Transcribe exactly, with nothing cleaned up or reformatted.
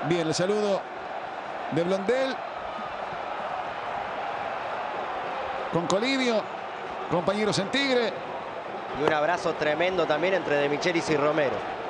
Bien, el saludo de Blondel. Con Colidio, compañeros en Tigre. Y un abrazo tremendo también entre De Michelis y Romero.